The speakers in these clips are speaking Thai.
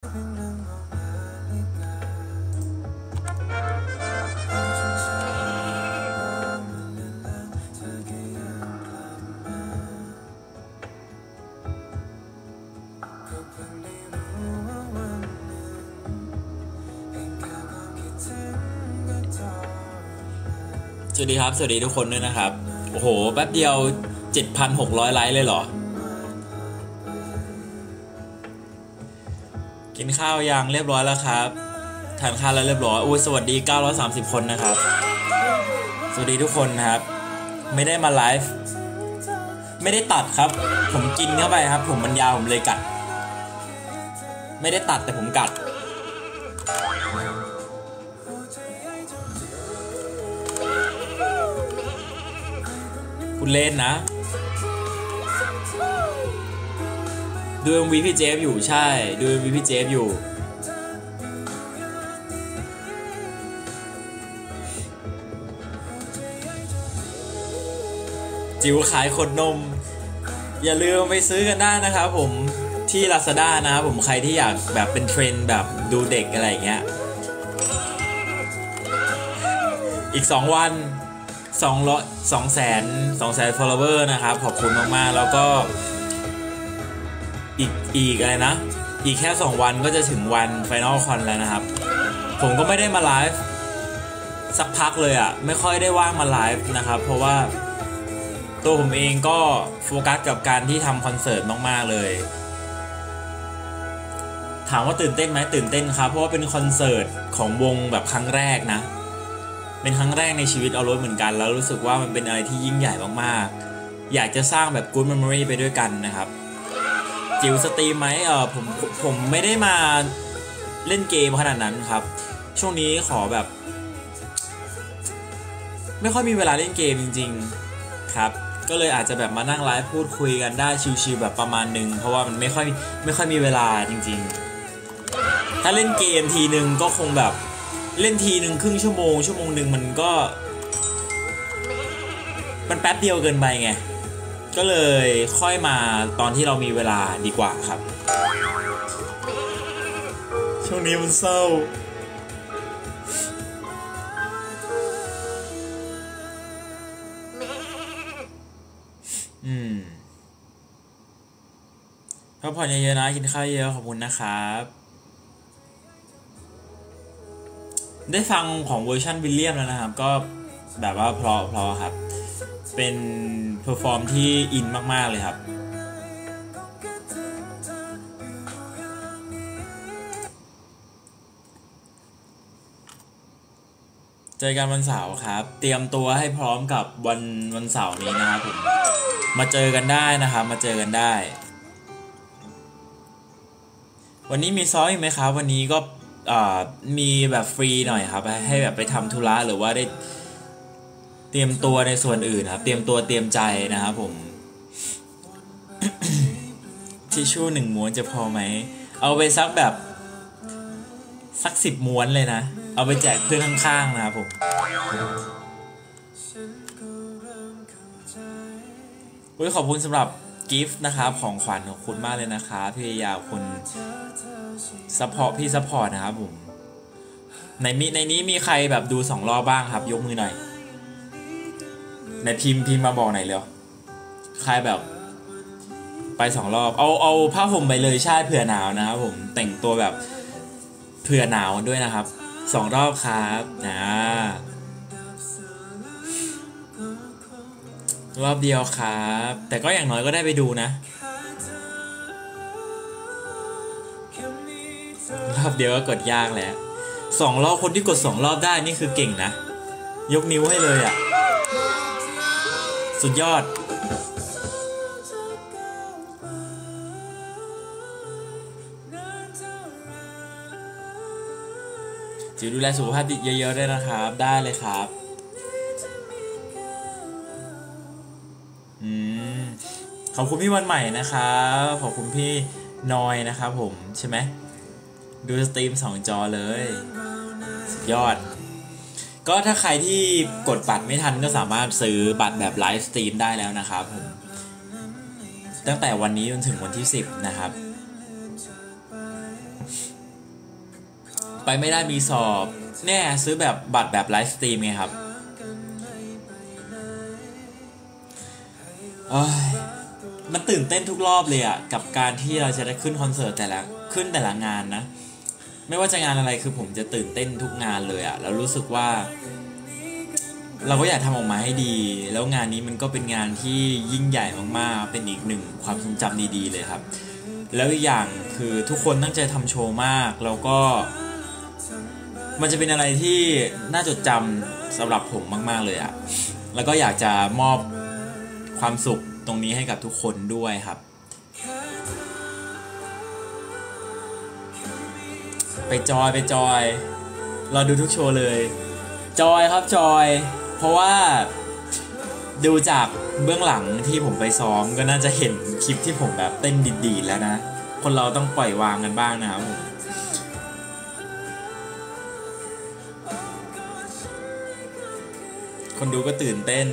สวัสดีครับสวัสดีทุกคนด้วยนะครับโอ้โหแป๊บเดียว 7,600 ไลค์เลยเหรอกินข้าวยังเรียบร้อยแล้วครับทานข้าวแล้วเรียบร้อยสวัสดี930คนนะครับสวัสดีทุกคนนะครับไม่ได้มาไลฟ์ไม่ได้ตัดครับผมกินเข้าไปครับผมมันยาวผมเลยกัดไม่ได้ตัดแต่ผมกัดคุณเล่นนะดู MV พี่เจฟอยู่ใช่ดู MV พี่เจฟอยู่จิ๋วขายขนนมอย่าลืมไปซื้อกันได้นะครับผมที่ Lazada นะครับผมใครที่อยากแบบเป็นเทรนด์แบบดูเด็กอะไรอย่างเงี้ยอีก2 วัน200,000 follower นะครับขอบคุณมากๆแล้วก็อีกอะไรนะอีกแค่2 วันก็จะถึงวัน Final Con แล้วนะครับผมก็ไม่ได้มาไลฟ์สักพักเลยอ่ะไม่ค่อยได้ว่างมาไลฟ์นะครับเพราะว่าตัวผมเองก็โฟกัสกับการที่ทำคอนเสิร์ตมากๆเลยถามว่าตื่นเต้นไหมตื่นเต้นครับเพราะว่าเป็นคอนเสิร์ตของวงแบบครั้งแรกนะเป็นครั้งแรกในชีวิตเอารถเหมือนกันแล้วรู้สึกว่ามันเป็นอะไรที่ยิ่งใหญ่มากๆอยากจะสร้างแบบ good memory ไปด้วยกันนะครับจิ๋วสตรีมไหมผมไม่ได้มาเล่นเกมขนาดนั้นครับช่วงนี้ขอแบบไม่ค่อยมีเวลาเล่นเกมจริงๆครับก็เลยอาจจะแบบมานั่งไลฟ์พูดคุยกันได้ชิวๆแบบประมาณนึงเพราะว่ามันไม่ค่อยมีเวลาจริงๆถ้าเล่นเกมทีนึงก็คงแบบเล่นทีนึงครึ่งชั่วโมงนึงมันแป๊บเดียวเกินไปไงก็เลยค่อยมาตอนที่เรามีเวลาดีกว่าครับช่วงนี้มันเศร้าพักผ่อนเยอะๆนะกินข้าวเยอะขอบคุณนะครับได้ฟังของเวอร์ชันวิลเลียมแล้วนะครับก็แบบว่าเพราะครับเป็นเพอร์ฟอร์มที่อินมากๆเลยครับเจอกันวันเสาร์ครับเตรียมตัวให้พร้อมกับวันเสาร์นี้นะครับผมมาเจอกันได้นะครับมาเจอกันได้วันนี้มีซ้อมอีกไหมครับวันนี้ก็มีแบบฟรีหน่อยครับให้แบบไปทำธุระหรือว่าได้เตรียมตัวในส่วนอื่นครับเตรียมตัวเตรียมใจนะครับผม ทิชชู่1 ม้วนจะพอไหมเอาไปสัก10 ม้วนเลยนะเอาไปแจกเพื่อนข้างๆนะครับผมขอบคุณสำหรับกิฟต์นะครับของขวัญของคุณมากเลยนะครับพี่ยาวคุณซัพพอร์ตพี่ซัพพอร์ตนะครับผมในนี้มีใครแบบดู2 รอบบ้างครับยกมือหน่อยในพิมพ์มาบอกหน่อยเร็วใครแบบไป2 รอบเอาผ้าห่มไปเลยใช่เผื่อหนาวนะครับผมแต่งตัวแบบเผื่อหนาวด้วยนะครับ2 รอบครับรอบเดียวครับแต่ก็อย่างน้อยก็ได้ไปดูนะรอบเดียวก็กดยากแล้ว2 รอบคนที่กด2 รอบได้นี่คือเก่งนะยกนิ้วให้เลยอ่ะสุดยอดจิ๋วดูแลสุขภาพเยอะๆด้วยนะครับได้เลยครับขอบคุณพี่วันใหม่นะครับขอบคุณพี่นอยนะครับผมใช่ไหมดูสตรีม2 จอเลยสุดยอดก็ถ้าใครที่กดบัตรไม่ทันก็สามารถซื้อบัตรแบบไลฟ์สตรีมได้แล้วนะครับผมตั้งแต่วันนี้จนถึงวันที่10นะครับไปไม่ได้มีสอบแน่ซื้อแบบบัตรแบบไลฟ์สตรีมไงครับมันตื่นเต้นทุกรอบเลยอ่ะกับการที่เราจะได้ขึ้นคอนเสิร์ตแต่ละงานนะไม่ว่าจะงานอะไรคือผมจะตื่นเต้นทุกงานเลยอ่ะแล้วรู้สึกว่าเราก็อยากทำออกมาให้ดีแล้วงานนี้มันก็เป็นงานที่ยิ่งใหญ่มากๆเป็นอีกหนึ่งความทรงจำดีๆเลยครับแล้วอีกอย่างคือทุกคนตั้งใจทำโชว์มากแล้วก็มันจะเป็นอะไรที่น่าจดจำสำหรับผมมากๆเลยอ่ะแล้วก็อยากจะมอบความสุขตรงนี้ให้กับทุกคนด้วยครับไปจอยรอดูทุกโชว์เลยจอยครับจอยเพราะว่าดูจากเบื้องหลังที่ผมไปซ้อมก็น่าจะเห็นคลิปที่ผมแบบเต้นดีๆแล้วนะคนเราต้องปล่อยวางกันบ้างนะครับผมคนดูก็ตื่นเต้น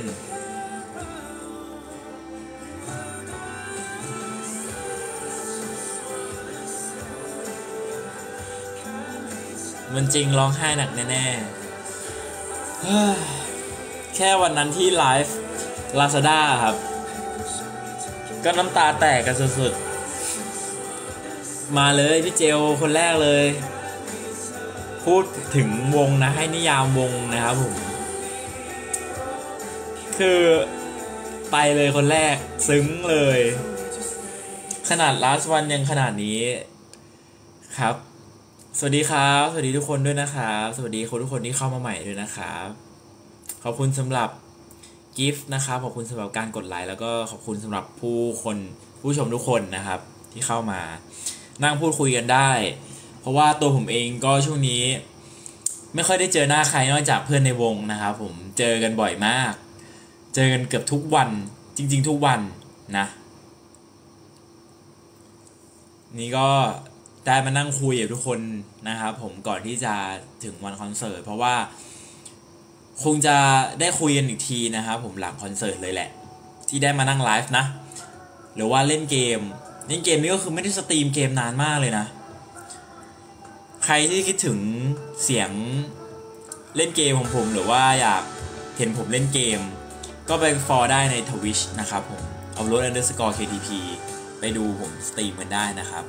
มันจริงร้องไห้หนักแน่ๆแค่วันนั้นที่ไลฟ์ Lazada ครับก็น้ำตาแตกกันสุดๆมาเลยพี่เจลคนแรกเลยพูดถึงวงนะให้นิยามวงนะครับผมคือไปเลยคนแรกซึ้งเลยขนาด last one ยังขนาดนี้ครับสวัสดีครับสวัสดีทุกคนด้วยนะครับสวัสดีทุกคนที่เข้ามาใหม่ด้วยนะครับขอบคุณสำหรับกิฟต์นะครับขอบคุณสำหรับการกดไลค์แล้วก็ขอบคุณสำหรับผู้ชมทุกคนนะครับที่เข้ามานั่งพูดคุยกันได้เพราะว่าตัวผมเองก็ช่วงนี้ไม่ค่อยได้เจอหน้าใครนอกจากเพื่อนในวงนะครับผมเจอกันบ่อยมากเจอกันเกือบทุกวันจริงๆทุกวันนะนี่ก็ได้มานั่งคุยกับทุกคนนะครับผมก่อนที่จะถึงวันคอนเสิร์ตเพราะว่าคงจะได้คุยกันอีกทีนะครับผมหลังคอนเสิร์ตเลยแหละที่ได้มานั่งไลฟ์นะหรือว่าเล่นเกมนี่ก็คือไม่ได้สตรีมเกมนานมากเลยนะใครที่คิดถึงเสียงเล่นเกมของผมหรือว่าอยากเห็นผมเล่นเกมก็ไปฟอลได้ใน Twitch นะครับผมเอาupload_ktp ไปดูผมสตรีมกันได้นะครับ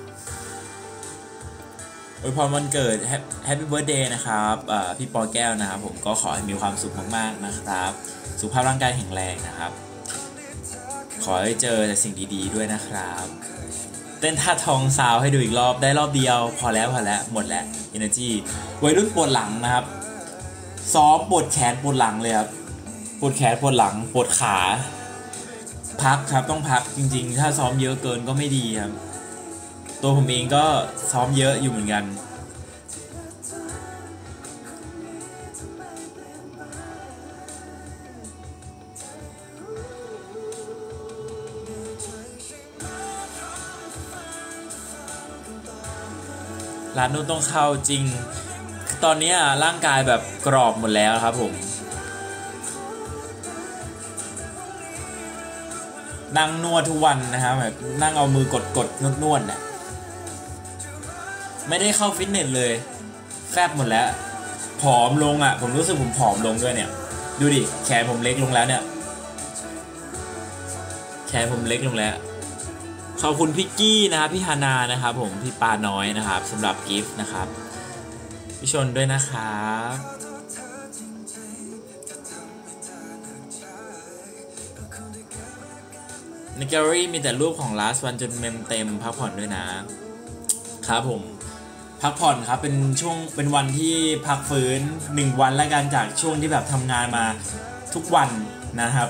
อวยพรวันเกิด Happy Birthday นะครับพี่ปอแก้วนะครับผมก็ขอให้มีความสุขมากๆนะครับสุขภาพร่างกายแข็งแรงนะครับขอให้เจอแต่สิ่งดีๆด้วยนะครับเต้นท่าทองซาวให้ดูอีกรอบได้รอบเดียวพอแล้วหมดแล้ว Energy วัยรุ่นปวดหลังนะครับซ้อมปวดแขนปวดหลังเลยครับปวดแขนปวดหลังปวดขาพักครับต้องพักจริงๆถ้าซ้อมเยอะเกินก็ไม่ดีครับตัวผมเองก็ซ้อมเยอะอยู่เหมือนกันร้านนู้นต้องเข้าจริงตอนนี้ร่างกายแบบกรอบหมดแล้วครับผมนั่งนวดทุกวันนะครับแบบนั่งเอามือกดนวดเนี่ยไม่ได้เข้าฟิตเนสเลยแฟบหมดแล้วผอมลงผมรู้สึกผมผอมลงด้วยเนี่ยดูดิแขนผมเล็กลงแล้วเนี่ยแขนผมเล็กลงแล้วขอบคุณพี่กี้นะครับพี่ฮานานะครับผมพี่ปาน้อยนะครับสำหรับกิฟต์นะครับพี่ชนด้วยนะครับในแกลเลอรี่มีแต่รูปของ last one จนเมมเต็มพักผ่อนด้วยนะครับผมพักผ่อนครับเป็นวันที่พักฟื้น1วันแล้วกันจากช่วงที่แบบทำงานมาทุกวันนะครับ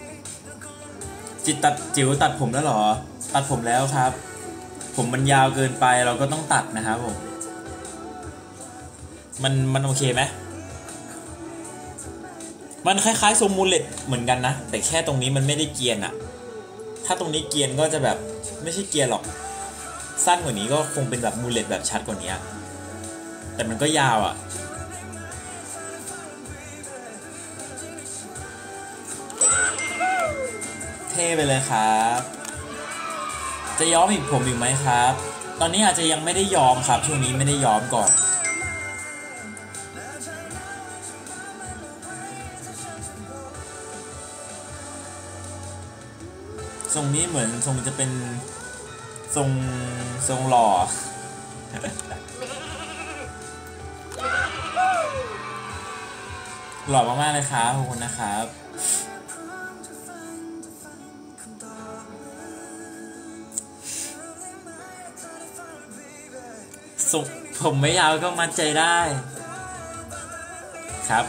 จิ๋วตัดผมแล้วหรอตัดผมแล้วครับผมมันยาวเกินไปเราก็ต้องตัดนะครับผมมันโอเคไหมมันคล้ายๆทรงมูลเลตเหมือนกันนะแต่แค่ตรงนี้มันไม่ได้เกียนถ้าตรงนี้เกียนก็จะแบบไม่ใช่เกียนหรอกสั้นกว่านี้ก็คงเป็นแบบมูลเลตแบบชัดกว่านี้แต่มันก็ยาวเท่ไปเลยครับจะย้อมผมอีกไหมครับตอนนี้อาจจะยังไม่ได้ย้อมครับช่วงนี้ไม่ได้ย้อมก่อนทรงนี้เหมือนทรงจะเป็นทรงหล่อ หล่อมากๆเลยครับขอบคุณนะครับผมไม่ยาวก็มัดใจได้ครับ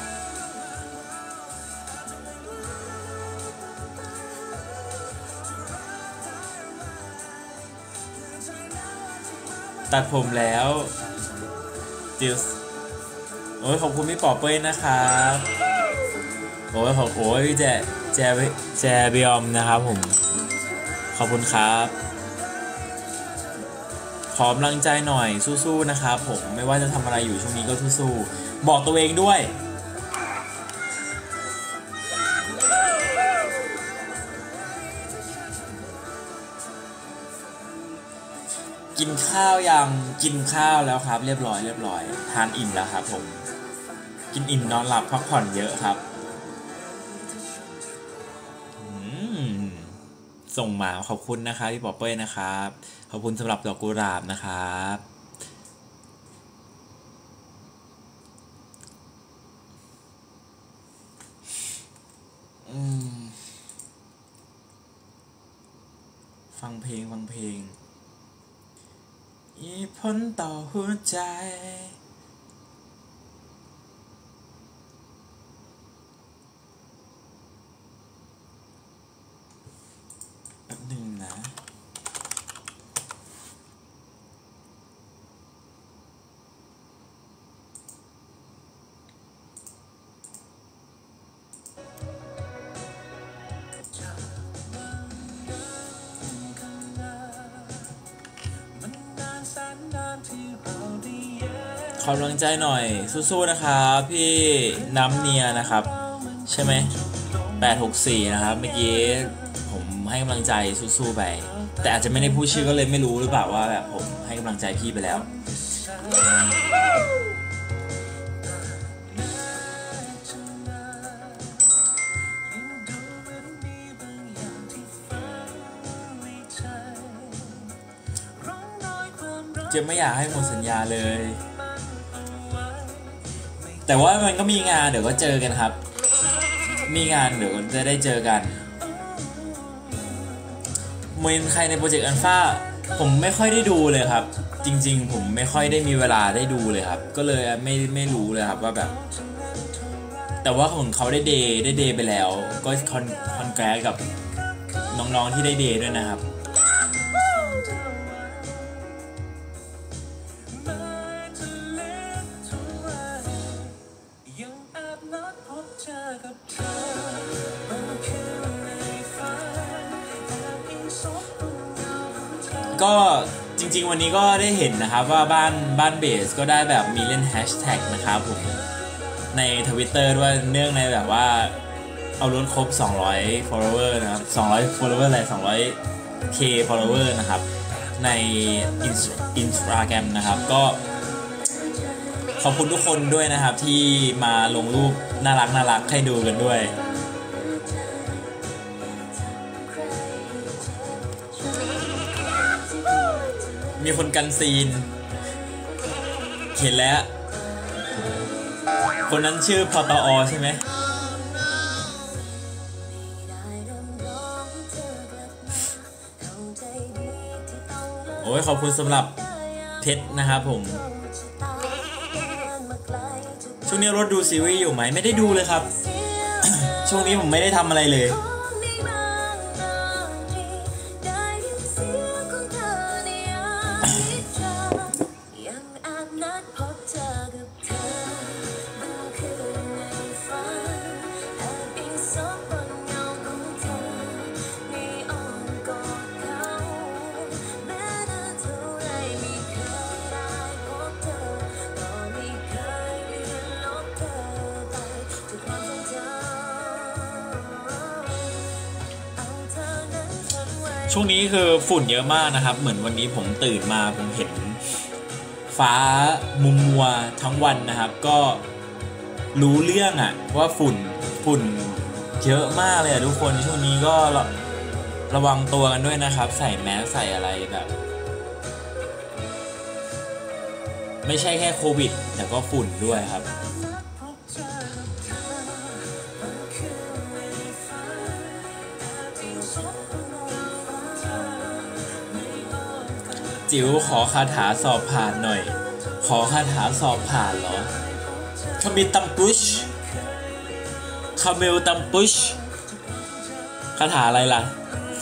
ตัดผมแล้วจิวโอ้ยขอบคุณพี่ปอเป้ยนะครับโอ้ยพี่แจเบียมนะครับผมขอบคุณครับขอกำลังใจหน่อยสู้ๆนะครับผมไม่ว่าจะทำอะไรอยู่ช่วงนี้ก็สู้ๆบอกตัวเองด้วยกินข้าวยังกินข้าวแล้วครับเรียบร้อยทานอิ่มแล้วครับผมกินอิ่มนอนหลับพักผ่อนเยอะครับส่งมาขอบคุณนะครับพี่ปอเป้ยนะครับขอบคุณสำหรับดอกกุหลาบนะครับฟังเพลงมีผลต่อหัวใจแป๊บหนึ่งนะขอกำลังใจหน่อยสู้ๆนะครับพี่น้ำเนียนะครับใช่ไหม864นะครับเมื่อกี้ผมให้กำลังใจสู้ๆไปแต่อาจจะไม่ได้พูดชื่อก็เลยไม่รู้หรือเปล่าว่าแบบผมให้กำลังใจพี่ไปแล้วจะไม่อยากให้หมดสัญญาเลยแต่ว่ามันก็มีงานเดี๋ยวก็เจอกันครับมีงานเดี๋ยวจะได้เจอกันเมนใครในโปรเจกต์อัลฟาผมไม่ค่อยได้ดูเลยครับจริงๆผมไม่ค่อยได้มีเวลาได้ดูเลยครับก็เลยไม่รู้เลยครับว่าแบบแต่ว่าของเขาได้เดย์ไปแล้วก็คอนแกรสกับน้องๆที่ได้เดย์ด้วยนะครับก็จริงๆวันนี้ก็ได้เห็นนะครับว่าบ้านเบสก็ได้แบบมีเล่นแฮชแท็กนะครับผมใน Twitter ด้วยเนื่องในแบบว่าเอาล้นครบ200 follower นะครับ200 follower อะไร200k follower นะครับใน Instagram นะครับก็ขอบคุณทุกคนด้วยนะครับที่มาลงรูปน่ารักให้ดูกันด้วยมีคนกันซีนเห็นแล้วคนนั้นชื่อพตอใช่ไหมโอ้ยขอบคุณสำหรับเพชรนะครับผมช่วงนี้รถดูซีรีส์อยู่ไหมไม่ได้ดูเลยครับ ช่วงนี้ผมไม่ได้ทำอะไรเลยช่วงนี้คือฝุ่นเยอะมากนะครับเหมือนวันนี้ผมตื่นมาผมเห็นฟ้ามัวทั้งวันนะครับก็รู้เรื่องอะว่าฝุ่นเยอะมากเลยทุกคนช่วงนี้ก็ระวังตัวกันด้วยนะครับใส่แมสใส่อะไรแบบไม่ใช่แค่โควิดแต่ก็ฝุ่นด้วยครับจิ๋วขอคาถาสอบผ่านหน่อยขอคาถาสอบผ่านเหรอคามิตัมปุชคาเมลตัมปุชคาถาอะไรล่ะ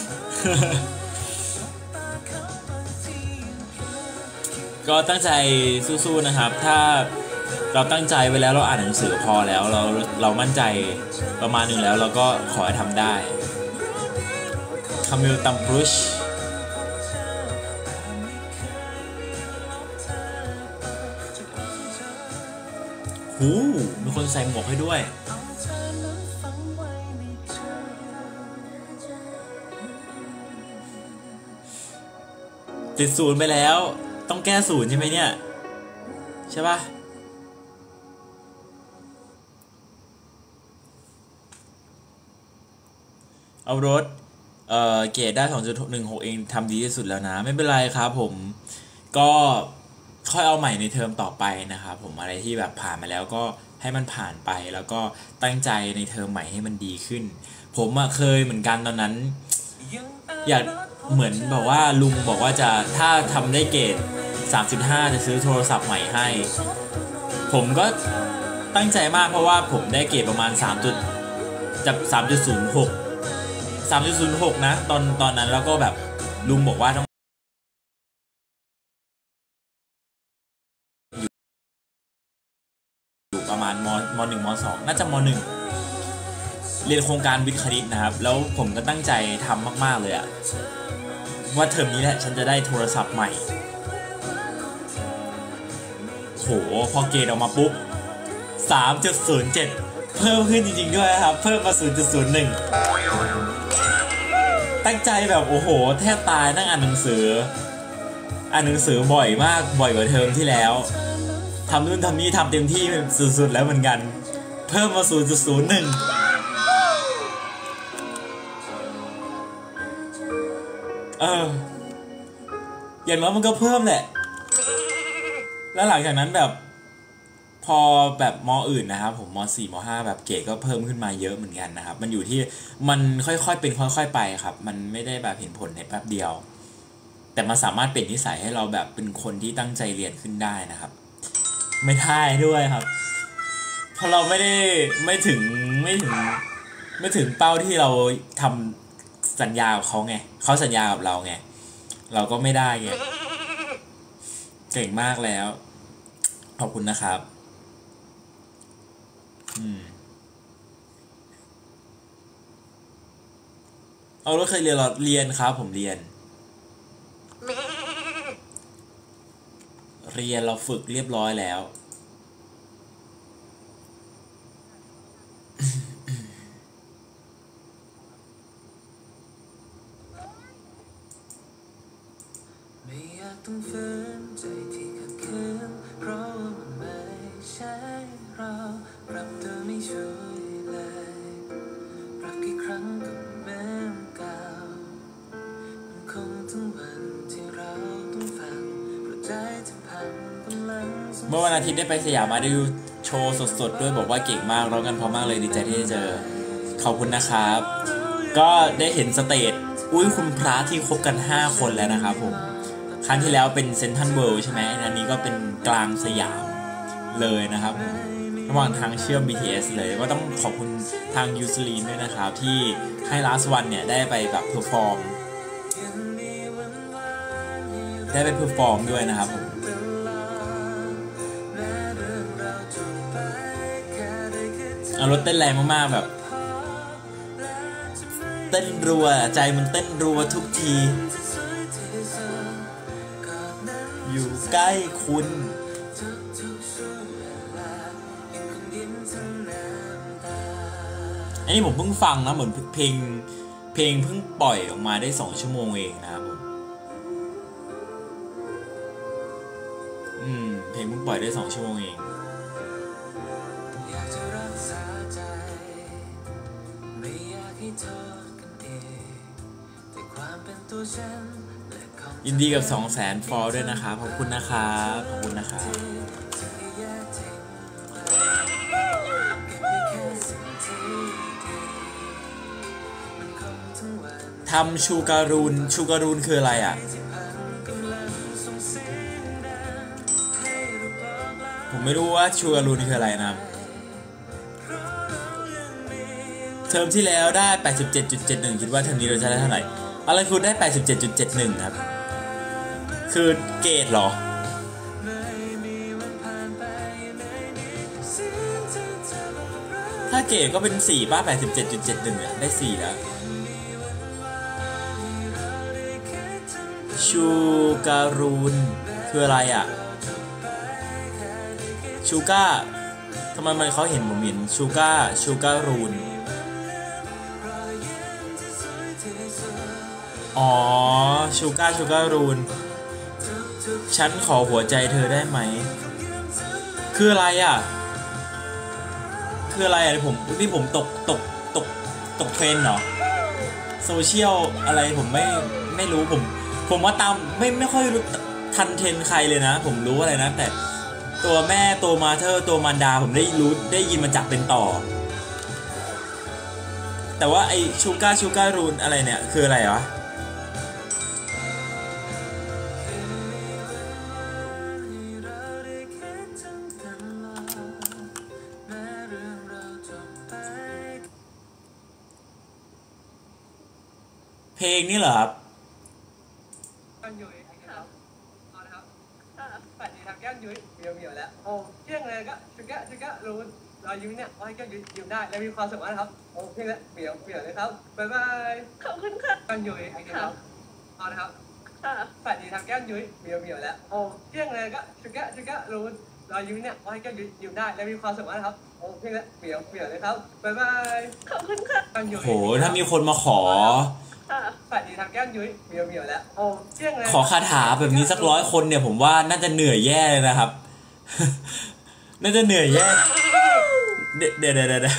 ก็ตั้งใจสู้ๆนะครับถ้าเราตั้งใจไว้แล้วเราอ่านหนังสือพอแล้วเรามั่นใจประมาณหนึ่งแล้วเราก็ขอให้ทำได้คาเมลตัมปุชหูมีคนใส่หมวกให้ด้วยติดศูนย์ไปแล้วต้องแก้ศูนย์ใช่ไหมเนี่ยใช่ปะเอารถเกรดได้ 2.16 เองทำดีที่สุดแล้วนะไม่เป็นไรครับผมก็ค่อยเอาใหม่ในเทอมต่อไปนะครับผมอะไรที่แบบผ่านมาแล้วก็ให้มันผ่านไปแล้วก็ตั้งใจในเทอมใหม่ให้มันดีขึ้นผมเคยเหมือนกันตอนนั้นอยากเหมือนบอกว่าลุงบอกว่าจะถ้าทำได้เกรด 3.5 จะซื้อโทรศัพท์ใหม่ให้ผมก็ตั้งใจมากเพราะว่าผมได้เกรดประมาณ3.06 นะตอนนั้นแล้วก็แบบลุงบอกว่าต้องอยู่ประมาณม.1 ม.2 น่าจะม.1 เรียนโครงการวิทย์คณิตนะครับแล้วผมก็ตั้งใจทำมากๆเลยอะว่าเทอมนี้แหละฉันจะได้โทรศัพท์ใหม่โหพอเกรดออกมาปุ๊บ 3.07 เพิ่มขึ้นจริงๆด้วยครับเพิ่มมา 0.01 ตั้งใจแบบโอ้โหแทบตายนั่งอ่านหนังสือบ่อยมากบ่อยกว่าเทอมที่แล้วทำนู่นทำนี่ทำเต็มที่สุดๆแล้วเหมือนกันเพิ่มมา 0.01 อย่างน้อยมันก็เพิ่มแหละแล้วหลังจากนั้นแบบพอแบบม.อื่นนะครับผมม.4 ม.5 แบบเกรดก็เพิ่มขึ้นมาเยอะเหมือนกันนะครับมันอยู่ที่มันค่อยๆเป็นค่อยๆไปครับมันไม่ได้แบบเห็นผลในแป๊บเดียวแต่มันสามารถเป็นนิสัยให้เราแบบเป็นคนที่ตั้งใจเรียนขึ้นได้นะครับไม่ได้ด้วยครับเพราะเราไม่ถึงเป้าที่เราทำสัญญากับเขาไงเขาสัญญากับเราไงเราก็ไม่ได้ไงเก่งมากแล้วขอบคุณนะครับเอาแล้วเคยเรียนครับผมเรียนเราฝึกเรียบร้อยแล้วไม่อยากต้องฝืนใจที่ขัดขืนเพราะมันไม่ใช่เราปรับตัวไม่ช่วยเลยปรับกี่ครั้งก็เหมือนเก่ามันคงถึงวันที่เราต้องฟังเพราะใจจะพังกำลังเมื่อวันอาทิตย์ได้ไปสยามมาได้ดูโชว์สดๆด้วยบอกว่าเก่งมากร้องกันเพราะมากเลยดีใจที่ได้เจอขอบคุณนะครับก็ได้เห็นสเตจอุ้ยคุณพระที่คบกัน5คนแล้วนะครับผมครั้งที่แล้วเป็นเซ็นทรัลเวิลด์ใช่ไหมอันนี้ก็เป็นกลางสยามเลยนะครับระหว่างทางเชื่อม BTS เลยก็ต้องขอบคุณทางยูซลีนด้วยนะครับที่ให้ Last One เนี่ยได้ไปแบบเพอร์ฟอร์มด้วยนะครับผมเอารถเต้นแรงมากๆแบบเต้นรัวใจมันเต้นรัวทุกทีอยู่ใกล้คุณอันนี้ผมเพิ่งฟังนะเหมือนเพลงเพิ่งปล่อยออกมาได้2 ชั่วโมงเองนะครับผมเพลงเพิ่งปล่อยได้2 ชั่วโมงเองอยากจะรักษาใจไม่อยากให้เธอกันเองแต่ยินดีกับ 200,000 ฟอลด้วยนะครับขอบคุณนะครับขอบคุณนะครับทำชูการูนคืออะไรอ่ะผมไม่รู้ว่าชูการูนคืออะไรนะเทอมที่แล้วได้ 87.71 คิดว่าเทอมนี้เราจะได้เท่าไหร่อะไรคุณได้ 87.71 ครับคือเกรดเหรอถ้าเกรดก็เป็น4ป่ะ 87.71 อ่ะได้4แล้วชูการูนคืออะไรอ่ะชูก้าทำไมมันเขาเห็นผมเห็นชูการูนอ๋อชูการูนฉันขอหัวใจเธอได้ไหมคืออะไรอ่ะผมตกเทรนด์เหรอโซเชียลอะไรผมไม่รู้ผมว่าตามไม่ค่อยรู้ทันเทรนใครเลยนะผมรู้อะไรนะแต่ตัวแม่ตัวมาเธอตัวมารดาผมได้ยินมาจากเป็นต่อแต่ว่าไอชูการูนอะไรเนี่ยคืออะไรวะเพลงนี่เหรอครับกันยุ้ยครับเอาละครับฝันดีทางแก้มยุ้ยเบี่ยวแล้วโอ้เที่ยงเลยก็ชุกะรู้รอยยิ้มเนี่ยให้แก้มยุ้ยยิ้มได้และมีความสุขมากครับโอ้เที่ยงแล้วเบี่ยวเลยครับบ๊ายบายขอบคุณค่ะกันยุ้ยครับเอาละครับฝันดีทางแก้มยุ้ยเบี่ยวแล้วโอ้เที่ยงเลยก็ชุกะรู้รอยยิ้มเนี่ยให้แก้มยุ้ยยิ้มได้และมีความสุขมากครับโอ้เที่ยงแล้วเบี่ยวเลยครับบ๊ายบายขอบคุณค่ะกันยุ้ยโหถ้ามีคนมาขอฝันดีทางแก้มยุ้ยเบี่ยวแล้วโอ้เที่ยงเลยขอคาถาแบบนี้สัก100 คนเนี่ยผมว่าน่าจะเหนื่อยแย่เลยนะครับ น่าจะเหนื่อยแย่เดี๋ยว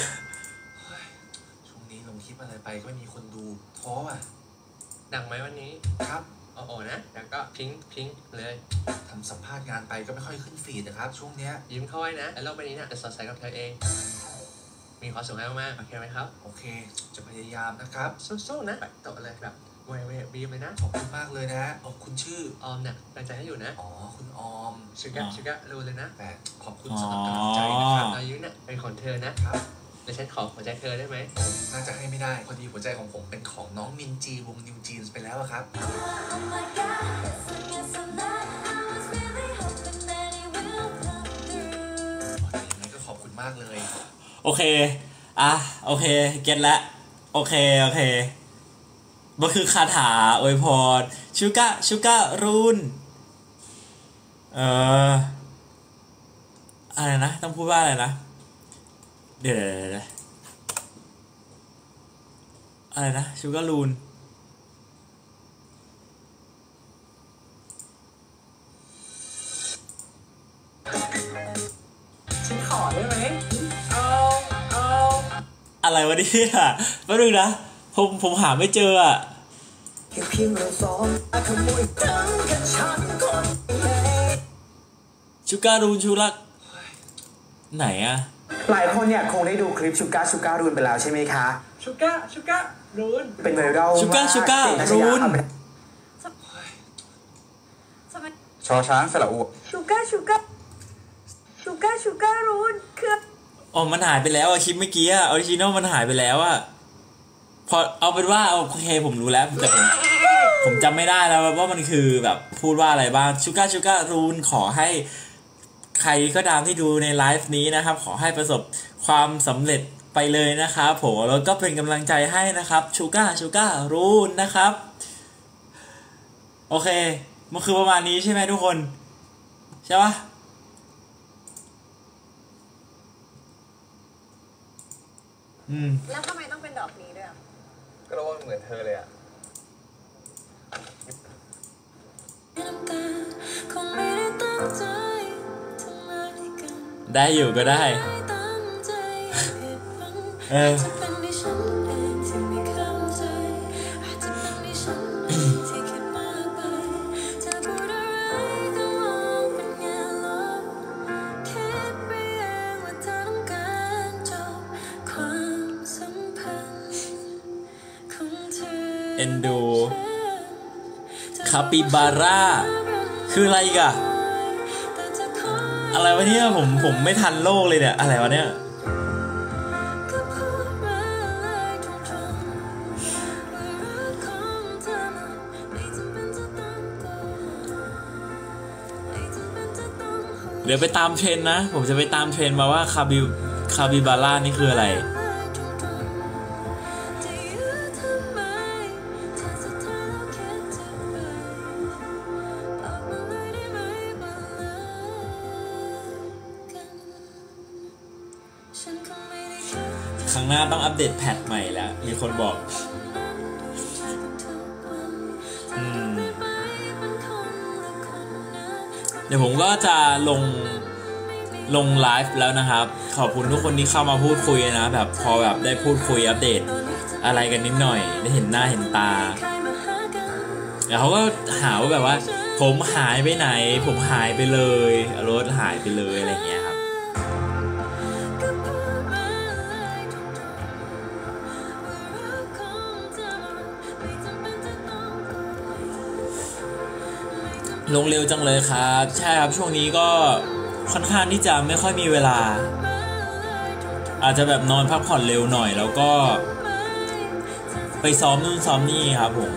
ช่วงนี้ลงคลิปอะไรไปก็มีคนดูท้ออ่ะดังไหมวันนี้ครับโอ้นะแล้วก็พิงเลยทำสัมภาษณ์งานไปก็ไม่ค่อยขึ้นฟีดนะครับช่วงเนี้ยยิ้มเข้าไว้นะแล้วโลกใบนี้เนี่ยจะสดใสกับเธอเองมีความสุขมากๆโอเคไหมครับโอเคจะพยายามนะครับสู้ๆนะแบบโตเลยแบบเวบีมเลยนะขอบคุณมากเลยนะคุณชื่อออมเนี่ยตั้งใจให้อยู่นะอ๋อคุณออมชูกะรู้เลยนะแต่ขอบคุณสำหรับกำลังใจนะครับอายุเนี่ยเป็นของเธอนะครับแล้วฉันขอหัวใจเธอได้ไหมน่าจะให้ไม่ได้พอดีหัวใจของผมเป็นของน้องมินจีวงนิวจีนส์ไปแล้วครับยังไงก็ขอบคุณมากเลยโอเคโอเคเก็ตละโอเคมันคือคาถาอวยพรชูกะรูนอะไรนะต้องพูดว่าอะไรนะเดี๋ยวอะไรนะชูกะรูนฉันขอได้ไหมอะไรวะเนี่ยแป๊บนึงนะผมหาไม่เจออ่ะชูการูนชูรักไหนอ่ะหลายคนเนี่ยคงได้ดูคลิปชูการูนไปแล้วใช่ไหมคะชูกะรูนเป็นไวรัลชูการูนชอช้างสระอุชูการูนคืออ๋อมันหายไปแล้วอะคลิปเมื่อกี้อะออริจินอลมันหายไปแล้วอะพอเอาเป็นว่าโอเคผมรู้แล้วแต่ผมจำไม่ได้แล้วว่ามันคือแบบพูดว่าอะไรบ้างชูการูนขอให้ใครก็ตามที่ดูในไลฟ์นี้นะครับขอให้ประสบความสำเร็จไปเลยนะครับผมแล้วก็เป็นกำลังใจให้นะครับชูการูนนะครับโอเคมันคือประมาณนี้ใช่ไหมทุกคนใช่ปะแล้วทำไมต้องเป็นดอกนี้ด้วยอ่ะก็รู้ว่าเหมือนเธอเลยอ่ะได้อยู่ก็ได้เอ็นดูคาปิบาร่าคืออะไรอีกอะอะไรวะเนี่ยผมไม่ทันโลกเลยเนี่ยอะไรวะเนี่ยเดี๋ยวไปตามเทรนนะผมจะไปตามเทรนมาว่าคาบิบาร่านี่คืออะไรครั้งหน้าต้องอัปเดตแพทใหม่แล้วมีคนบอกเดี๋ยวผมก็จะลงไลฟ์แล้วนะครับขอบคุณทุกคนที่เข้ามาพูดคุยนะแบบพอแบบได้พูดคุยอัปเดตอะไรกันนิดหน่อยได้เห็นหน้าเห็นตาแต่เขาก็หาว่าแบบว่าผมหายไปไหนผมหายไปเลยรถหายไปเลยอะไรเงี้ยครับลงเร็วจังเลยครับใช่ครับช่วงนี้ก็ค่อนข้างที่จะไม่ค่อยมีเวลาอาจจะแบบนอนพักผ่อนเร็วหน่อยแล้วก็ไปซ้อมนู่นซ้อมนี่ครับผม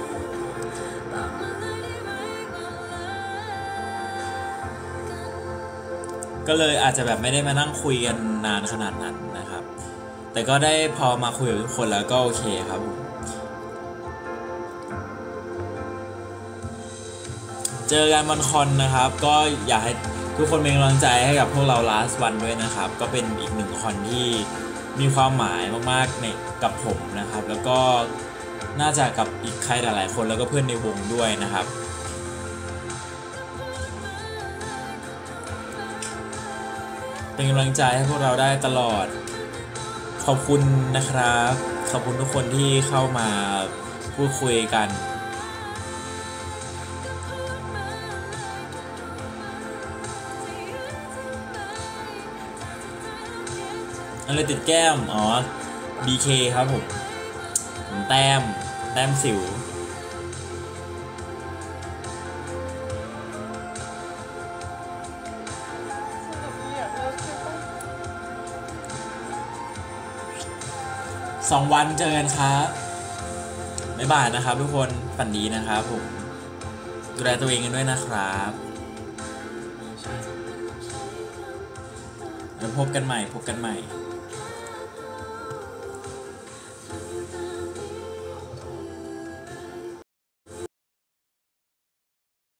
ก็เลยอาจจะแบบไม่ได้มานั่งคุยกันนานขนาดนั้นนะครับแต่ก็ได้พอมาคุยกับทุกคนแล้วก็โอเคครับผมเจอกันวันคอนนะครับก็อยากให้ทุกคนเป็นกำลังใจให้กับพวกเรา last one ด้วยนะครับก็เป็นอีกหนึ่งคอนที่มีความหมายมากๆในกับผมนะครับแล้วก็น่าจะกับอีกใครหลายๆคนแล้วก็เพื่อนในวงด้วยนะครับเป็นกำลังใจให้พวกเราได้ตลอดขอบคุณนะครับขอบคุณทุกคนที่เข้ามาพูดคุยกันอะไรติดแก้มอ๋อ BK ครับผมแต้มสิว2 วันเจอกันครับบ๊ายบายนะครับทุกคนฝันดีนะครับผมดูแลตัวเองกันด้วยนะครับแล้วพบกันใหม่